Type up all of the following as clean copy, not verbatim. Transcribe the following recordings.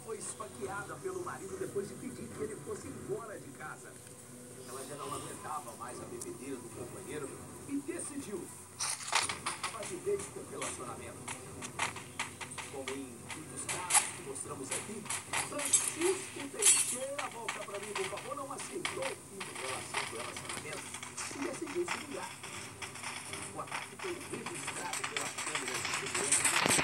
foi esfaqueada pelo marido depois de pedir que ele fosse embora de casa. Ela já não aguentava mais a bebedeira do companheiro e decidiu fazer dele com o relacionamento. Como em muitos casos que mostramos aqui, Francisco Teixeira, volta para mim, por favor, não aceitou o fim do relacionamento e decidiu se ligar. O ataque foi registrado pela câmera de segurança.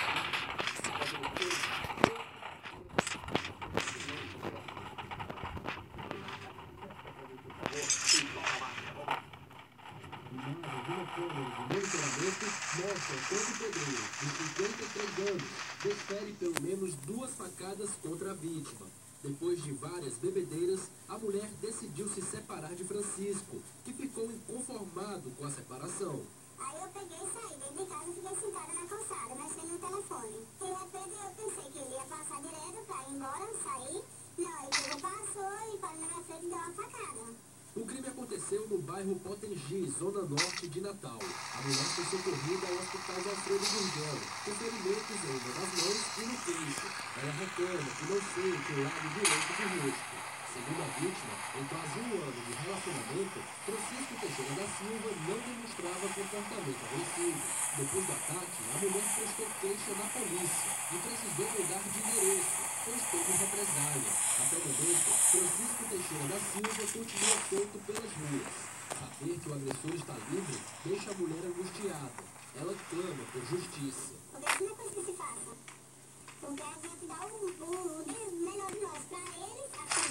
Mostra Antônio Pedreiro, de 53 anos, desfere pelo menos 2 facadas contra a vítima. Depois de várias bebedeiras, a mulher decidiu se separar de Francisco, que ficou inconformado com a separação. Aí eu peguei e saí dentro de casa e fiquei sentada na calçada, mexendo no telefone. De repente eu pensei que ele ia passar direto pra ir embora, sair. Não, ele pegou, passou e parou na minha frente e deu uma facada. O crime aconteceu no bairro Potengi, zona norte de Natal. A mulher foi socorrida ao hospital de Alfredo Gurgel, com ferimentos em uma das mãos e no queixo. Ela reclama que não sente o lado direito do rosto. Segundo a vítima, em quase um ano de relacionamento, Francisco Teixeira da Silva não demonstrava comportamento agressivo. Depois do ataque, a mulher prestou queixa na polícia e precisou mudar de endereço, pois teve represália. Até o momento, Francisco Teixeira da Silva continua solto pelas ruas. Saber que o agressor está livre deixa a mulher angustiada. Ela clama por justiça. Porque isso não é coisa que se faça. Porque a gente dá o melhor de nós pra eles, assim.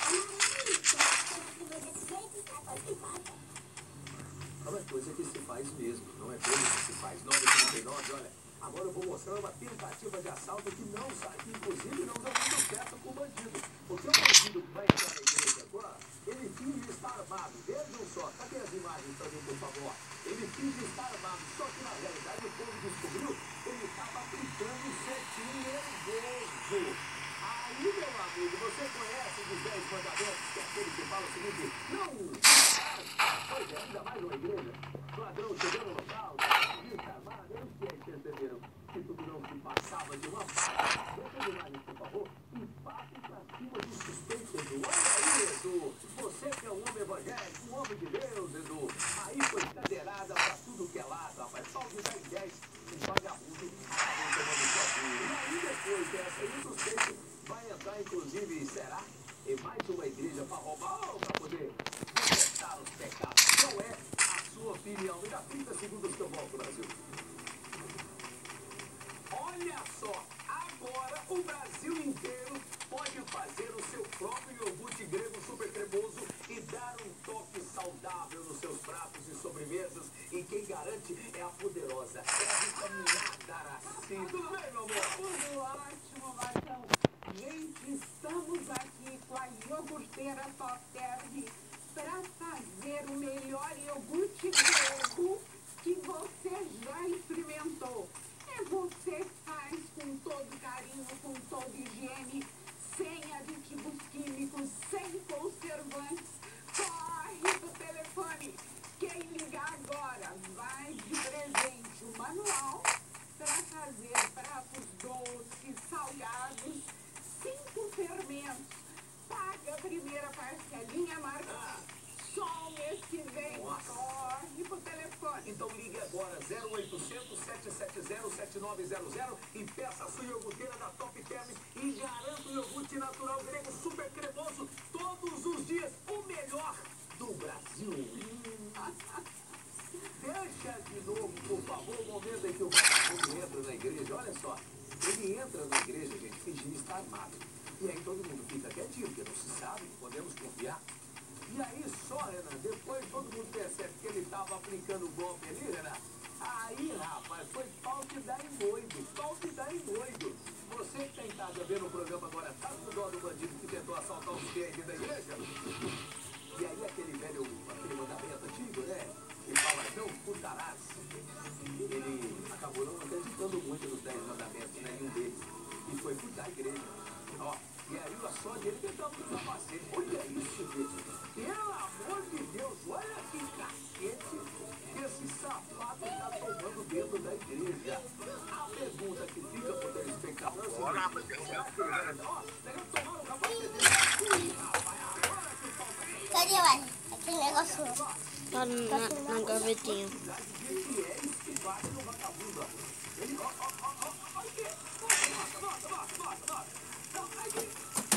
Não é coisa que se faz mesmo, não é coisa que se faz. 939, olha, agora eu vou mostrar uma tentativa de assalto que não sai, que inclusive não deu muito certo com o bandido. Porque o bandido que vai entrar na igreja agora, ele finge estar armado. Vejam só, cadê as imagens pra mim, por favor? Ele finge estar armado, só que na realidade o povo descobriu que ele estava aplicando o cetim nervoso. Aí, meu amigo, você conhece os 10 mandamentos, que é aquele que fala o seguinte: não! Pois é, ainda mais uma igreja. Ladrão chegando no local, polícia armada, eles que entenderam que tudo não se passava de uma parte. Deixa eu imagens, por favor, e passe pra cima dos suspeitos, Edu. Olha aí, Edu, você que é um homem evangélico, um homem de Deus, Edu. Aí foi cadeirada pra tudo que é lado, rapaz. Só de 10, um vagabundo, acabou tomando sozinho. E aí depois dessa aí, o suspeito vai entrar, inclusive, será? Em mais uma igreja para roubar ou para poder confessar os pecados? Qual é a sua opinião? Me dá 30 segundos que eu volto, Brasil. Olha só, agora o Brasil inteiro pode fazer o seu próprio iogurte grego super cremoso e dar um toque saudável nos seus pratos e sobremesas. E quem garante é a poderosa, é a vitaminada Araci. Tudo bem, meu amor? Tudo ótimo, Marcão. Gente, estamos aqui com a iogurteira Top Term para fazer o melhor iogurte grego que você já experimentou. Você faz com todo carinho, com toda higiene, sem aditivos químicos, sem conservantes. Corre pro telefone. Quem ligar agora vai de presente o manual para fazer pratos doces, salgados, 5 fermentos. Paga a primeira parcelinha, Marcão. Só o mês que vem. Nossa. Corre pro telefone. Então ligue agora, 0800 770 7900 e peça a sua iogurteira da Top Term e garanta o iogurte natural grego super cremoso todos os dias. O melhor do Brasil. Deixa de novo, por favor, o momento em que o vagabundo entra na igreja. Olha só, ele entra na igreja, gente, fingindo estar armado. E aí todo mundo fica quietinho, porque não se sabe, podemos confiar. E aí só, Renan, depois todo mundo percebe que ele estava aplicando o golpe ali, Renan. Aí, rapaz, foi pau que dá em doido, pau que dá em doido. Você que está em casa vendo o programa agora, tá com dó do bandido que tentou assaltar os fiéis da igreja? E aí aquele mandamento antigo, né? Que fala, não furtarás. Ele acabou não acreditando muito nos 10 mandamentos, nenhum deles. E foi furtar a igreja. Ó, e aí a só dele tentando com o capacete. Olha isso, gente. Pelo amor de Deus, olha que cacete esse safado está tomando dentro da igreja. A pergunta que fica para o telespectador é Será que ele vai andar? Ó, pegou, tomaram o capacete dele. Rapaz, agora que o pau tá quente. Cadê, Wesley? Aquele negócio. Tá na gavetinha. De fiéis que bate no vagabundo, ó. Ele, ó, olha aqui. Nossa. Ai, que...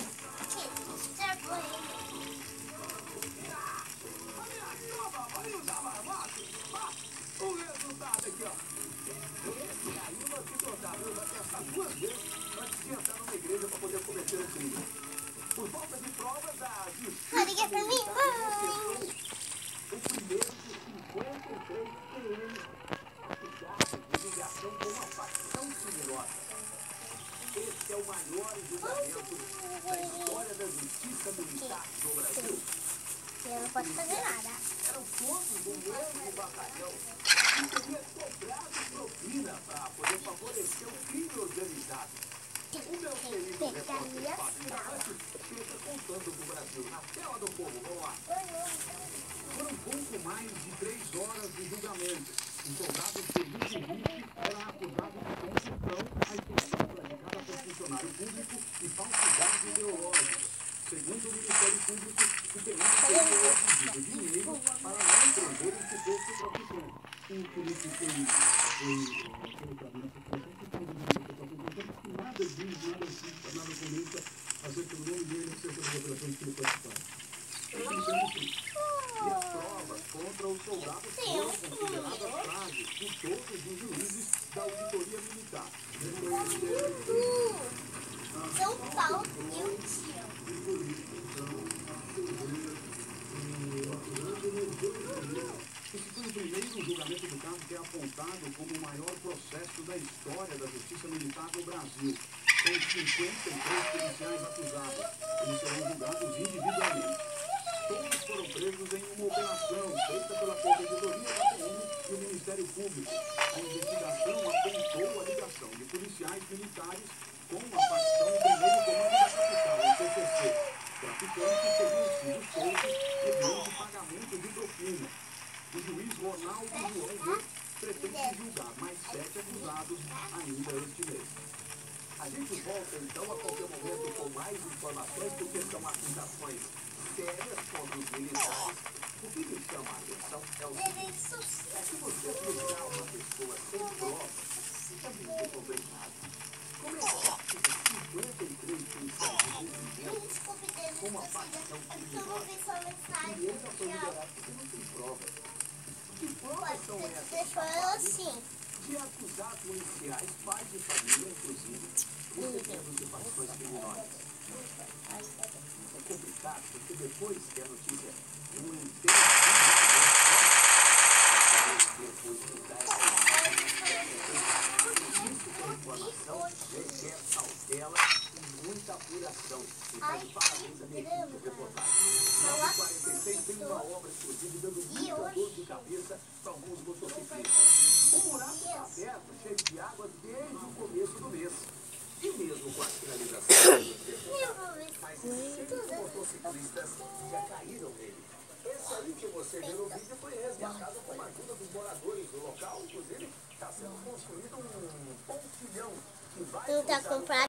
O resultado aqui, ó. Esse aí vai te contar, viu? Vai pensar duas vezes antes de entrar numa igreja para poder cometer um crime. Por falta de provas, a justiça Liga pra mim. decretou o primeiro de 53 PMs acusados de ligação com uma facção criminosa. Esse é o maior julgamento da história da justiça militar do Brasil. Eu não posso fazer nada. Eram todos do mesmo batalhão que teria cobrado propina para poder favorecer o crime organizado. O meu querido repórter Fábio Narante chega contando do Brasil na tela do povo. Vamos lá. Foram pouco mais de 3 horas de julgamento. O soldado Felipe Henrique era acusado de construção, a extensão praticada por funcionário público e falsidade ideológica. Segundo o Ministério Público, o penal teria exigido dinheiro para não empreender em suposto profissão. O Felipe foi colocado na situação que estava de nada diz, nada comenta acerca do nome dele, acerca das operações que ele participaram. E as provas contra o soldado foram consideradas frágeis por todos os juízes da auditoria militar. São Paulo e o tio. Esse foi o primeiro julgamento do caso que é apontado como o maior processo da história da justiça militar no Brasil. São 53 policiais acusados. Eles serão julgados individualmente. Todos foram presos em uma operação feita pela Corregedoria da PM e o Ministério Público. A investigação apontou a ligação de policiais militares com uma facção do primeiro comando da capital, o PCC. Traficantes teriam sido soltos mediante pagamento de propina. O juiz Ronaldo João pretende julgar mais 7 acusados ainda este mês. A gente volta então a qualquer momento com mais informações, porque são acusações sérias contra os militares. O que me chama a atenção é o seguinte: é que você julgar uma pessoa sem provas é muito complicado. Como é que 53 policiais envolvidos com uma facção criminosa e ele já foi liberado porque não tem provas? Que provas são essas? De acusar policiais, pais de família, inclusive, recebendo de facções criminosas. É complicado, porque depois que a notícia não entende, depois que dá essa informação, requer cautela e muita apuração. Então, parabéns a minha equipe de reportagem. 9h46 tem uma obra, inclusive, dando muita dor de cabeça para alguns motociclistas. O buraco está aberto, cheio de água desde o começo do mês. E mesmo com a finalização mas 5 motociclistas já caíram nele. Esse aí que você viu no vídeo foi resgatado com a ajuda dos moradores do local. Inclusive, está sendo construído um pontilhão que vai... Não tá comprado.